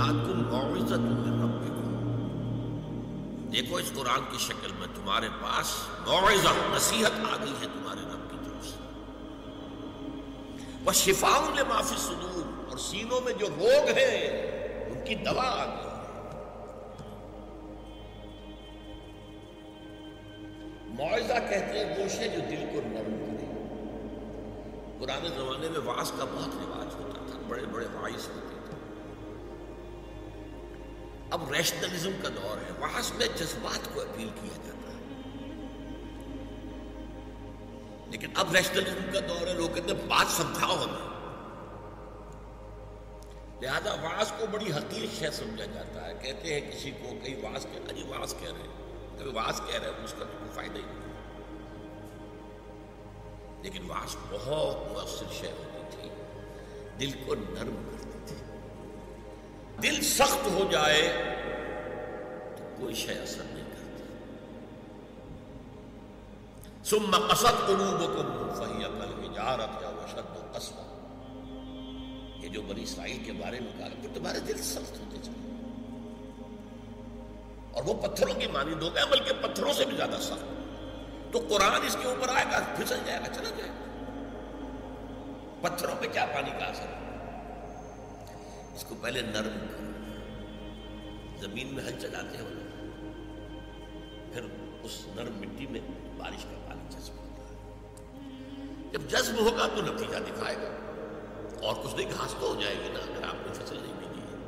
جاءتکم موعظۃ من ربکم، دیکھو اس قرآن کی شکل میں تمہارے پاس موعظہ، نصیحت آ گئی ہے تمہارے رب کی طرف سے، وشفاء لما فی الصدور، اور سینوں میں جو روگ ہیں ان کی دوا آ گئی ہے۔ موعظہ کہتے ہیں وہ شے جو دل کو نرم کرے۔ پرانے زمانے میں وعظ کا بہت رواج ہوتا تھا، بڑے بڑے واعظ ہوتے تھے۔ اب ریشنلزم کا دور ہے، وعظ میں جذبات کو اپیل کیا جاتا ہے، لیکن اب ریشنلزم کا دور ہے، لوگ کہتے ہیں بات سمجھاؤ ہمیں، لہذا وعظ کو بڑی حقیر شے سمجھا جاتا ہے۔ کہتے ہیں کسی کو کئی وعظ وعظ کہہ رہے ہیں، کبھی وعظ کہہ رہے ہیں اس کا کوئی فائدہ ہی نہیں، لیکن وعظ بہت مؤثر شے ہوتی تھی، دل کو نرم کرتی تھی۔ دل سخت ہو جائے تو کوئی شے اثر نہیں کرتی۔ ثم قست قلوبکم فہی کالحجارۃ او اشد قسوۃ، یہ جو بنی اسرائیل کے بارے میں کہا کہ تمہارے دل سخت ہوتے چلے اور وہ پتھروں کی مانند ہو گئے، بلکہ پتھروں سے بھی زیادہ سخت۔ تو قرآن اس کے اوپر آئے گا، پھسل جائے گا، چلا جائے گا۔ پتھروں پہ کیا پانی کا اثر ہے؟ اس کو پہلے نرم کرو، زمین میں ہل چلاتے ہو، پھر اس نرم مٹی میں بارش کا پانی جذب ہوتا ہے۔ جب جذب ہوگا تو نتیجہ دکھائے گا، اور کچھ نہیں، گھاس تو ہو جائے گی نا اگر آپ نے فصل نہیں بھیجی ہے۔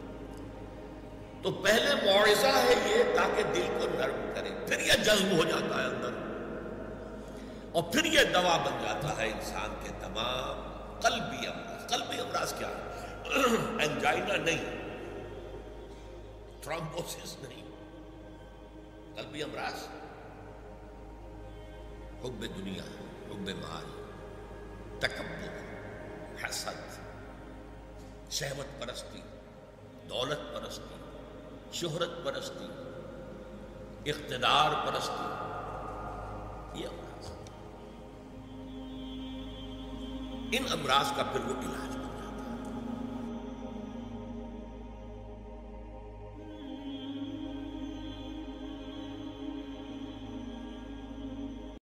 تو پہلے موعظہ ہے یہ تاکہ دل کو نرم کرے، پھر یہ جذب ہو جاتا ہے اندر، اور پھر یہ دوا بن جاتا ہے انسان کے تمام قلبی امراض۔ قلبی امراض کیا ہے؟ انجائنا نہیں، تھرومبوسس نہیں، قلبی امراض حب دنیا، حب مال، تکبر، حسد، شہوت پرستی، دولت پرستی، شہرت پرستی، اقتدار پرستی، یہ امراض، ان امراض کا پھر وہ علاج